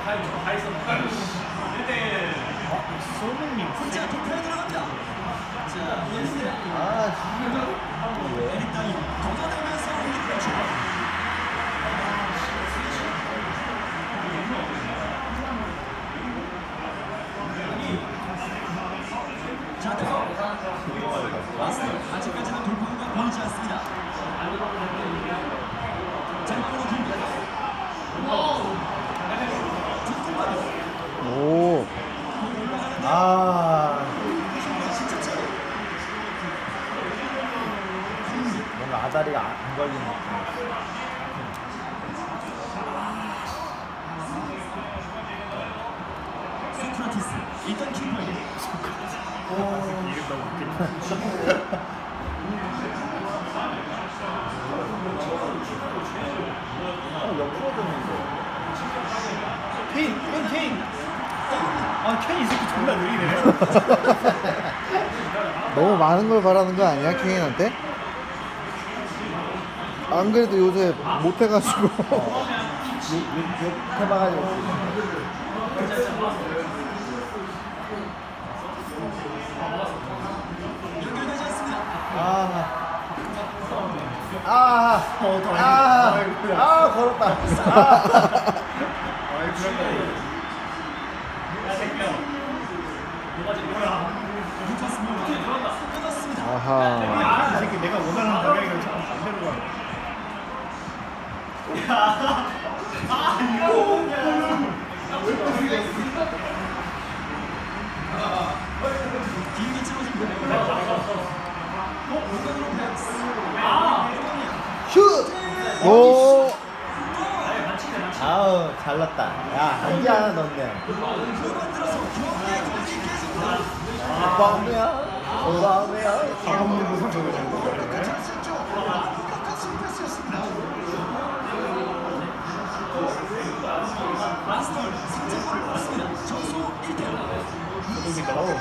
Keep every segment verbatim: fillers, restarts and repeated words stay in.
소민님 혼자 도표에 들어갑니다. 자, 아, 진짜. 왜? 일단 걷어내면서 올리브를 줘. 자, 아직까지는 돌파구가 보이지 않습니다. 잘 오. 아. 뭔가 아다리가 안 걸리는 느낌. 소크라티스 일단 키퍼에게 이름 너무 웃기다. 어, 옆으로 줬는데. 케인! 케인! 케인! 아, 케인 이 새끼 존나 느리네. 너무 많은 걸 바라는 거 아니야, 케인한테? 안 그래도 요새 못해가지고. 욕 해봐가지고. 연결되지 않습니다. 아. 아. 어, 더 아. 아이고, 아, 걸었다. 아. 아이, 그런 거. 야, 새끼야. 뭐가 지금 뭐야? 아하. 이 새끼 내가 원하는 방향이랑 자꾸 반대로 가. 야. 아, 이거. 길게 찍어줍니다. 슛! 오! 아우, 잘났다. 야, 한지 하나 넣네. 오바메야, 오바메야. 방금 무슨 저거 저거. 마스터 승자골을 넣었습니다. 점수 일 대 영.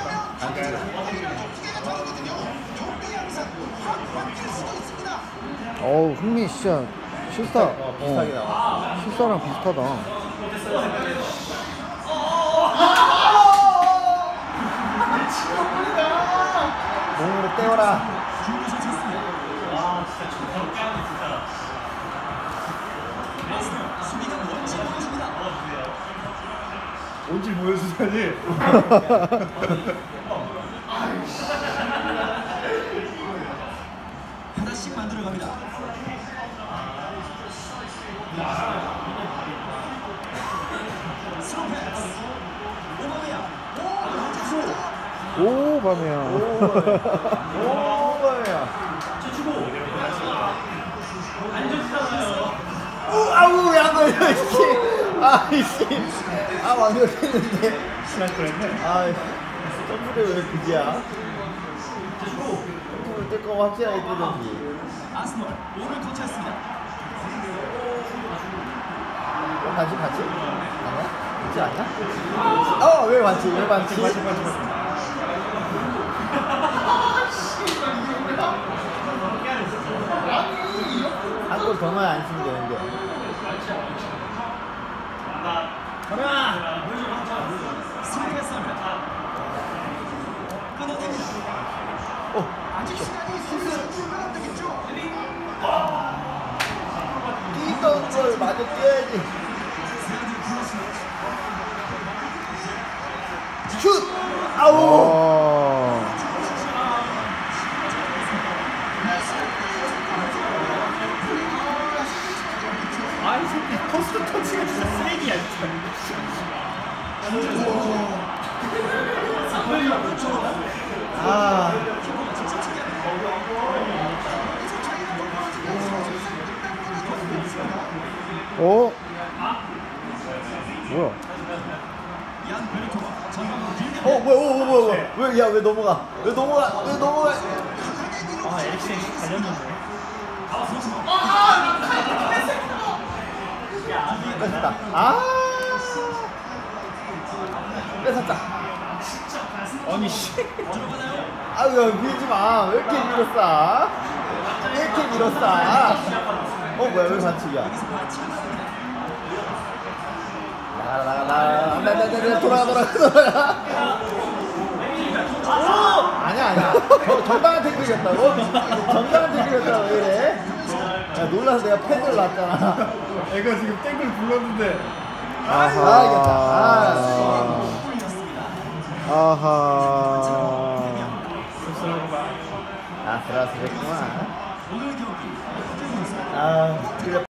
어우, 흥미 진짜 실사. 어, 비슷하게 나와. 실사랑 비슷하다. 몸으로 떼어라. 중요시 쳤습니다. 와, 진짜 좋다. 깨하네, 진짜. 마스터 수비가 뭔지 보여줍니다. 뭔지 보여주다니. 하나씩 만들어갑니다. 스로 패스. 오바메야. 오, 밤이야. 오, 밤이야. 오, 아우, 야, 너, 이씨. 아이씨. 아, 완벽했는데. 시간 그랬네. 아, 점프를 왜 그지야? 점프를 뜰 거면 확실하게 뜨든지. 아스널 볼을 터치했습니다. 어, 반칙, 반칙? 아니야? 있지 않냐? 어, 왜 반칙? 왜 반칙? 맞아, 맞아, 맞아. 한 골 더 넣어야 안 쓰면 되는데. 가라! 스로 패스합니다. 끊어냅니다. 어, 아직 시간이 있으면 출발 안 되겠죠? 뛰던 걸 마저 뛰어야지. 슛! 아우! 아, 이 새끼 포스트 터치가 진짜 쓰레기야, 진짜. 아. 어? 뭐야? 얀 베르토가 전방으로 길게 어, 뭐야, 어, 뭐야, 뭐야. 왜, 야, 왜 넘어가? 왜 넘어가? 왜 넘어가? 아, 에릭센 달렸는데. 뺏었다. 아! 뺏었다. 아니, 씨. 아유, 야, 밀지 마. 왜 이렇게 밀었어? 왜 이렇게 밀었어? 어, 뭐야, 왜 반칙이야? 나가라, 나가, 나가, 돌아 돌아 돌아. 아니야 아니야. 저, 정당한 태클이었다고? 정당한 태클이었다고 왜 이래? 야 놀라서 내가 패드를 놨잖아. 애가 지금 땡글 불렀는데. 아 이겼다. 아. 아하. 씁쓸하구만. 아슬아슬했구만. 오늘 경기 아 그래.